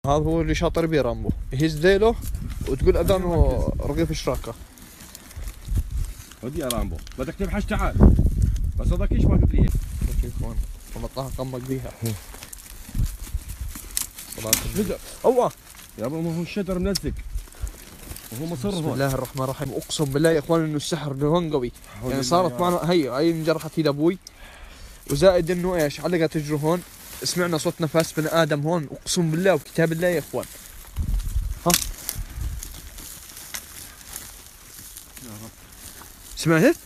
هذا هو اللي شاطر بيه رامبو، يهز ذيله وتقول اذانه رغيف شراكه. ودي يا رامبو بدك تبحث تعال، بس هذاك ايش واقف لي هيك؟ شوف هون والله طاح قمك بيها. صلاة اوه يابا ما هو الشجر ملزق وهو مصر. بسم الله الرحمن الرحيم. اقسم بالله يا اخوان انه السحر هون قوي، يعني صارت معنا هي انجرحت ايد ابوي، وزائد انه ايش علقت اجره هون، سمعنا صوت نفس بني ادم هون، اقسم بالله وكتاب الله يا اخوان. ها يا رب سمعت؟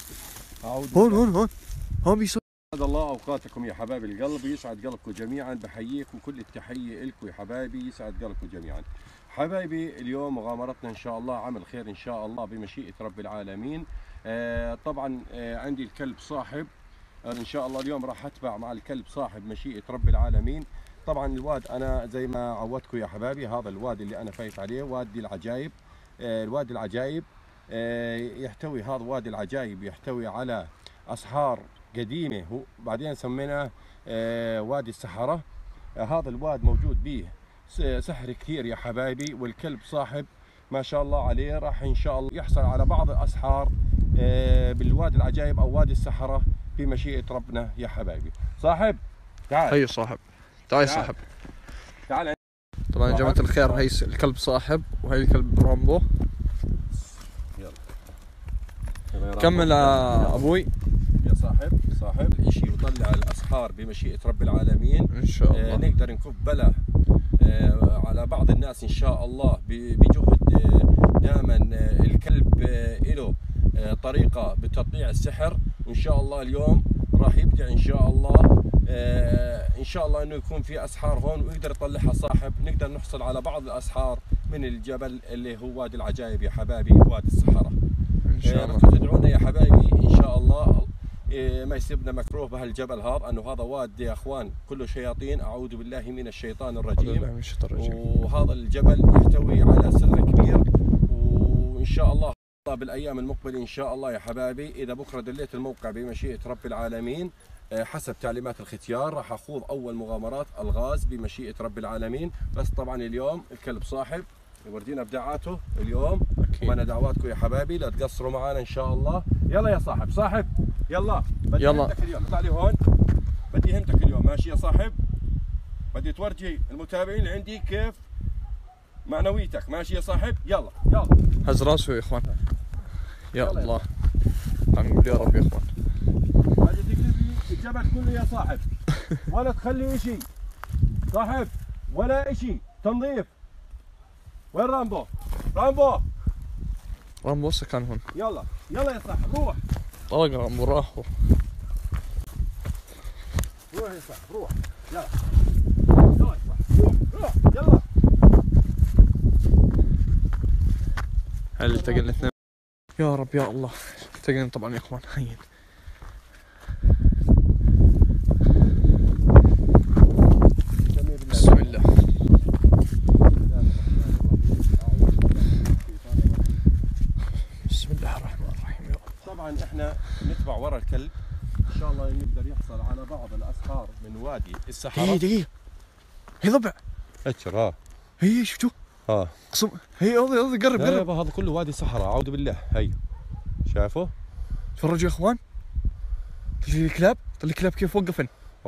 هون بيصير. سعد الله اوقاتكم يا حبايب القلب، يسعد قلبكم جميعا، بحييكم كل التحيه لكم يا حبايبي، يسعد قلبكم جميعا. حبايبي اليوم مغامرتنا ان شاء الله عمل خير ان شاء الله بمشيئه رب العالمين. طبعا عندي الكلب صاحب، ان شاء الله اليوم راح اتبع مع الكلب صاحب مشيئه رب العالمين. طبعا الواد انا زي ما عودتكم يا حبايبي، هذا الوادي اللي انا فايت عليه وادي العجايب. الوادي العجايب يحتوي، هذا وادي العجايب يحتوي على اسحار قديمه، بعدين سميناه وادي السحره. هذا الواد موجود به سحر كثير يا حبايبي، والكلب صاحب ما شاء الله عليه راح ان شاء الله يحصل على بعض الاسحار بالوادي العجايب او وادي السحره بمشيئه ربنا يا حبايبي. صاحب تعال. هي صاحب تعال صاحب تعال. طبعا يا جماعه الخير هي الكلب صاحب وهي الكلب رامبو. يلا كمل يا ابوي يا صاحب الاشي يطلع الاسحار بمشيئه رب العالمين ان شاء الله. نقدر نكف بلا على بعض الناس ان شاء الله بجهد. دائما الكلب له طريقه بتطبيع السحر، وان شاء الله اليوم راح يبدع ان شاء الله. ان شاء الله انه يكون في اسحار هون ويقدر يطلعها صاحب، نقدر نحصل على بعض الاسحار من الجبل اللي هو وادي العجايب يا حبايبي، وادي السحره. ان شاء الله بدكم تدعونا يا حبايبي ان شاء الله ما يسيبنا مكروه بهالجبل هذا، انه هذا وادي يا اخوان كله شياطين، اعوذ بالله من الشيطان الرجيم. وهذا الجبل يحتوي على سر كبير، وان شاء الله بالايام المقبله ان شاء الله يا حبايبي، اذا بكره دليت الموقع بمشيئه رب العالمين حسب تعليمات الختيار راح اخوض اول مغامرات الغاز بمشيئه رب العالمين. بس طبعا اليوم الكلب صاحب يورجينا ابداعاته اليوم، وانا دعواتكم يا حبايبي لا تقصروا معنا ان شاء الله. يلا يا صاحب يلا بدي همتك اليوم، اطلع لي هون، بدي همتك اليوم ماشي يا صاحب، بدي تورجي المتابعين اللي عندي كيف معنويتك ماشي يا صاحب. يلا هز راسه يا اخوان. يا الله نقول يا رب يا اخوان. هذا تقلب لي الجبل كله يا صاحب، ولا تخلي شيء صاحب ولا شيء، تنظيف. وين رامبو؟ رامبو كان هون. يلا يا صاحب روح. طلق رامبو راح. روح يا صاحب روح. يلا يا صاحب روح يلا. هل التقينا الاثنين؟ يا رب يا الله التقينا طبعا يا اخوان. هين بسم الله. بسم الله الرحمن الرحيم. يا الله. طبعا احنا نتبع ورا الكلب ان شاء الله نقدر يحصل على بعض الاسحار من وادي السحره. دقيقة هي ضبع. اتشر هي شفتوا؟ قسم هي قرب يابا هذا كله وادي السحره اعوذ بالله. هي شايفه؟ تفرجوا يا اخوان. طلع الكلاب كيف وقفن.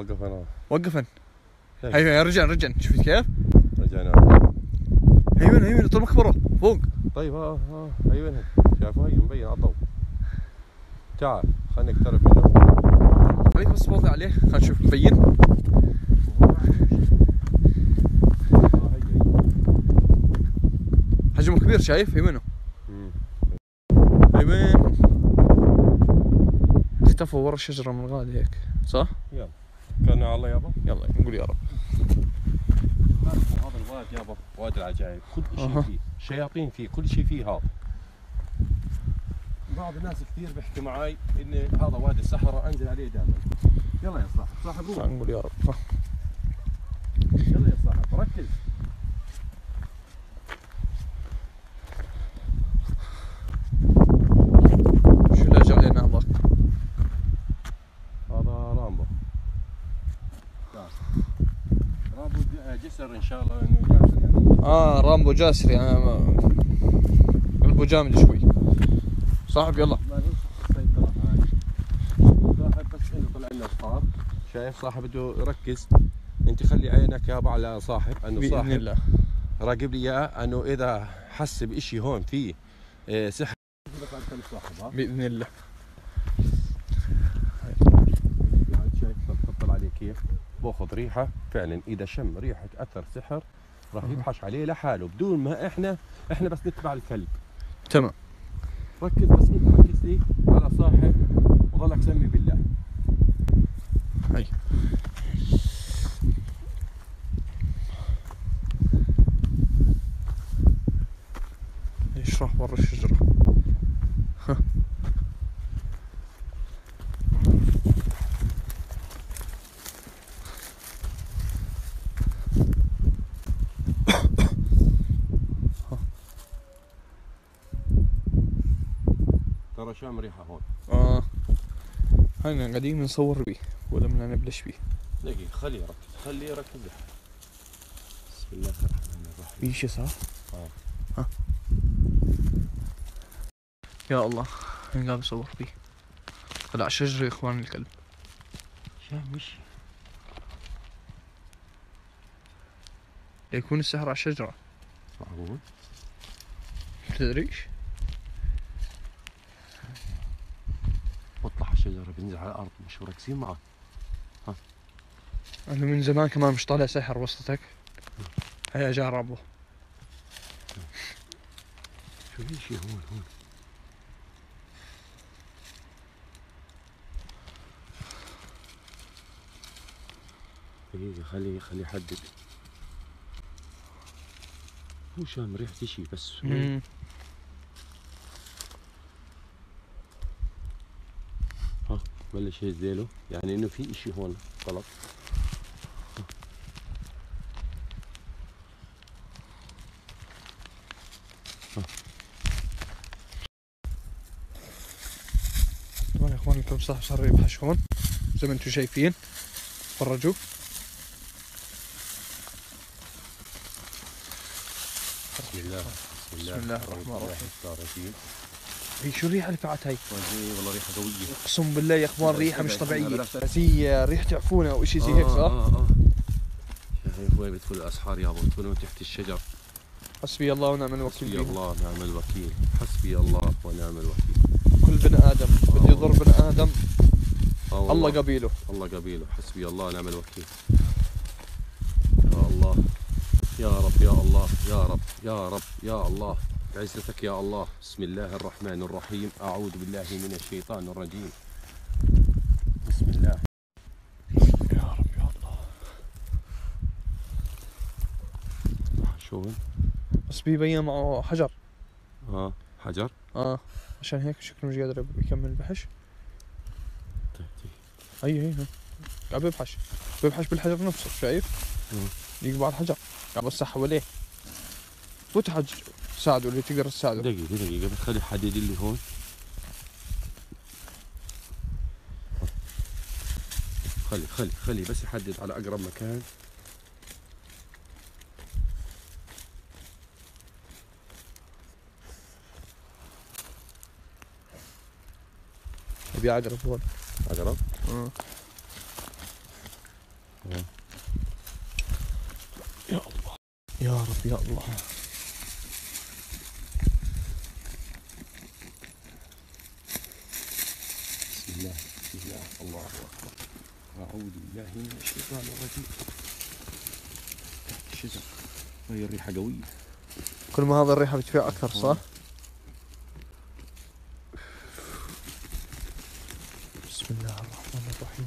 هي رجعن شفت كيف؟ رجعنا. هي طول مكبره فوق. طيب هي وينها؟ شايفه هي مبين على الضوء. تعال خلينا نقترب منه. خليك بس واضح عليه خلينا نشوف مبين. حجمه كبير شايف؟ هي وينه؟ هي وين؟ اختفوا ورا الشجرة من غالي هيك صح؟ يلا كان على الله يابا. يلا نقول يا رب. هذا الواد يابا وادي العجائب، كل شيء فيه شياطين، فيه كل شيء فيه. هذا بعض الناس كثير بيحكوا معي ان هذا وادي السحره انزل عليه دائما. يلا يا صاحب روح. نقول يا رب. يلا يا صاحب ركز. شو اللي اجى علينا هذاك؟ هذا رامبو جسر ان شاء شغله انه جاسر يعني. رامبو جاسر يعني قلبه جامد شوي. صاحب يلا. ما ننصح السيطرة هاي. صاحب بس انه طلع لنا صار. شايف صاحب بده يركز. انت خلي عينك يابا على صاحب انه بإذن صاحب الله. راقب لي اياه انه اذا حس بشيء هون فيه سحر بإذن الله. شايف بطل عليه كيف باخذ ريحه فعلا اذا شم ريحه اثر سحر راح يفحش عليه لحاله بدون ما احنا بس نتبع الكلب. تمام. ركز بس انت ركز لي على صاحب وظلك سمي بالله. هي راح برا الشجرة. ترى شام ريحه هون. هينا قاعدين نصور بيه ولا بدنا نبلش بيه؟ دقيقة خليه يركز. بسم الله الرحمن الرحيم. في شي صح؟ يا الله هين قاعد بصور فيه. طلع شجرة يا اخوان الكلب. شام مشي. يكون السحر على الشجرة. معقول؟ بتدريش؟ بطلع على الشجرة بينزل على الأرض مش مركزين معه. أنا من زمان كمان مش طالع سحر وسطك. هيا جربه. شو في شي هون. دقيقة خلي يحدد. هو شام ريحة شي بس. بلش يهز ذيله يعني انه في اشي هون غلط. طبعا يا اخوان الكلب صار يبحش هون زي ما انتم شايفين. فرجوا. بسم الله الرحمن الرحيم. هي شو الريحة اللي طلعت هاي؟ والله ريحة قوية. اقسم بالله يا اخوان ريحة مش طبيعية. زي ريحة عفونة او اشي زي هيك صح؟ شايف وين بتكون الاسحار يابا بتكونوا تحت الشجر. حسبي الله ونعم الوكيل. حسبي الله ونعم الوكيل. حسبي الله ونعم الوكيل. كل بني ادم بده يضر بني ادم الله قبيله. الله قبيله. حسبي الله ونعم الوكيل. يا الله يا رب يا الله يا رب يا رب يا الله بعزتك يا الله. بسم الله الرحمن الرحيم. أعوذ بالله من الشيطان الرجيم. بسم الله. يا رب يا الله. شو بس بيبين معه حجر. حجر. عشان هيك شكله مش قادر يكمل البحش. هي قاعد بيبحش بالحجر نفسه شايف؟ يقبع الحجر قاعد بصح حواليه. فوت حج ساعده اللي تقدر تساعده. دقيقة بس خلي حدد اللي هون. خلي بس يحدد على أقرب مكان. ابي عقرب هون. عقرب؟ يا الله يا رب يا الله. بسم الله الله أكبر. أعوذ بالله من الشيطان الرجيم. تحت الشجر. هي الريحة قوية. كل ما هذا الريحة بتفيع أكثر صح؟ بسم الله الرحمن الرحيم.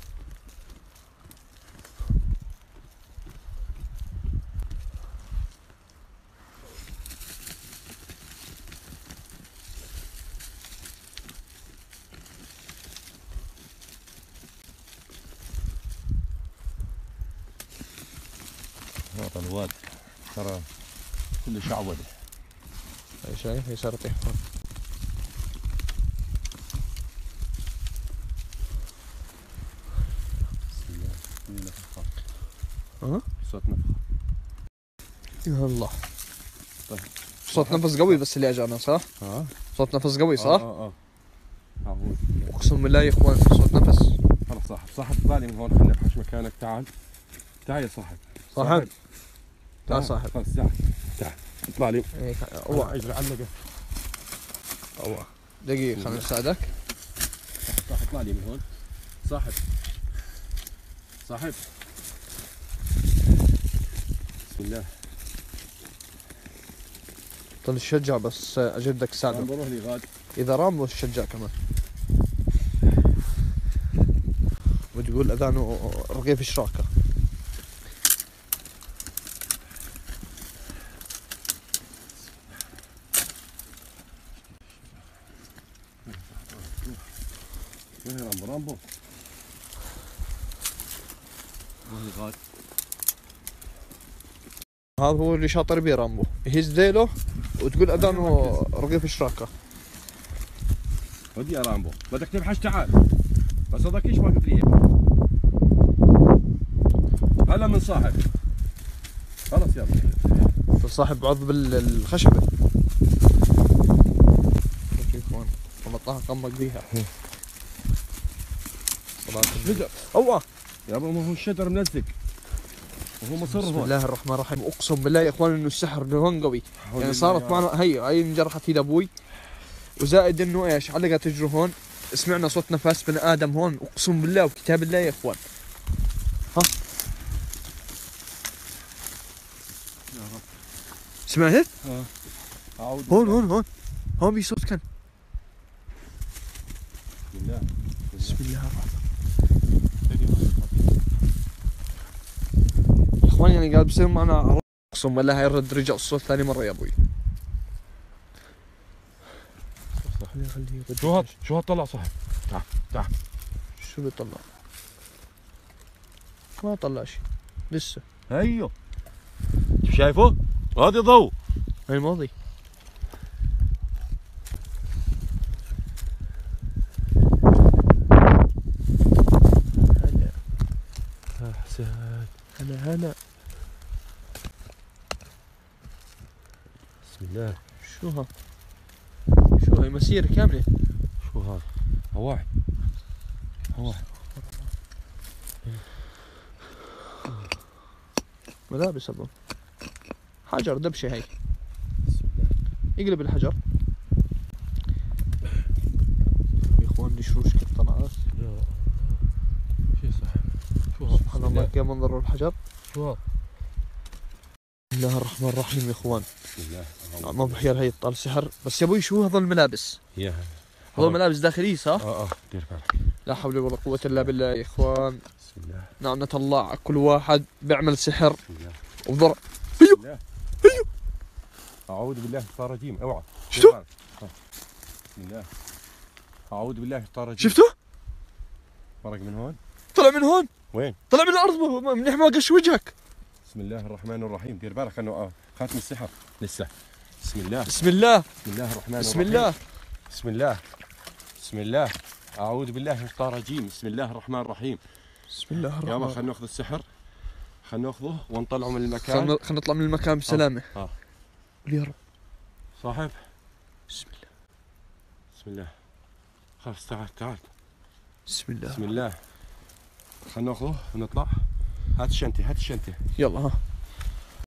هذا الواد ترى كله شعوذة. هاي شايف هي صارت تحفر. بسم الله. صوت نفخة. يا الله. طيب. صوت نفس قوي بس اللي اجانا صح؟ صوت نفس قوي صح؟ اقسم بالله يا اخوان صوت نفس. خلاص صاحب اطلع لي من هون، خلينا بحش مكانك. تعال يا صاحب. تعال صاحب. خلاص تعال اطلع لي. اجري علقه. دقيقة خلينا نساعدك. صاحب اطلع لي من هون. صاحب بسم الله. طل الشجع بس اجدك ساعده. بروح لي غاد. اذا رام الشجع كمان. وتقول اذانه رغيف شراكه. وين رامبو؟ غاد. هذا هو اللي شاطر بيه رامبو، يهز ذيله وتقول اذانه رغيف شراكه. ودي يا رامبو بدك تبحث تعال، بس هذاك ايش واقف لي هلا من صاحب. خلص يلا صاحب عض بالخشبه. شوف هون والله طه قمق بيها. صلاة اوه يابا ما هو الشجر ملزق وهو مصر. بسم الله الرحمن الرحيم. اقسم بالله يا اخوان انه السحر هون قوي. يعني صارت معنا هي انجرحت ايد ابوي، وزائد انه ايش علقت رجله هون، سمعنا صوت نفس بني ادم هون اقسم بالله وكتاب الله يا اخوان. ها سمعت؟ هون في صوت كان. بسم الله الرحمن يا اخوان. يعني قال بصير معنا اقسم بالله يرد رجع الصوت ثاني مره يا ابوي. شو هاد طلع صاحب؟ تعال شو بيطلع؟ ما طلع شيء لسه. ايوه شايفه؟ هذا ضوء الماضي. هلا حساد. هلا بسم الله. شو هاي مسيرة كاملة. شو هذا؟ هواحد ملابس اظن. حجر دبشة هاي. بسم الله. يقلب الحجر يا اخوان. دي شروش كيف طلعت. شو صاحب؟ شو هذا؟ سبحان الله كيف منظر الحجر. شو هذا؟ بسم الله الرحمن الرحيم يا اخوان. بسم الله. ما بحيل هي طال سحر. بس يا ابوي شو هذول الملابس؟ هذول ملابس داخلية صح؟ دير بالك. لا حول ولا قوة الا بالله يا اخوان. بسم الله. نعمة الله على كل واحد بيعمل سحر. بسم الله. وضرع. ايوه اعوذ بالله من الشيطان الرجيم. اوعى. شفتوا؟ بسم الله. اعوذ بالله من الشيطان الرجيم. شفتوا؟ فرق من هون. طلع من هون. وين؟ طلع من الارض منيح ما قش وجهك. بسم الله الرحمن الرحيم. دير بالك انه خاتم السحر لسه. بسم الله. بسم الله. بسم الله الرحمن بسم الرحيم. الله. بسم الله. بسم الله. اعوذ بالله من الشيطان الرجيم. بسم الله الرحمن الرحيم. بسم الله الرحمن يلا الرحيم. خلينا ناخذ السحر، خلينا ناخذه ونطلعه من المكان. خلينا نطلع من المكان بسلامة. قول يا رب. صاحب بسم الله. بسم الله. خلاص تعال. بسم الله. بسم الله. خلينا ناخذه ونطلع. هات الشنطة. يلا ها.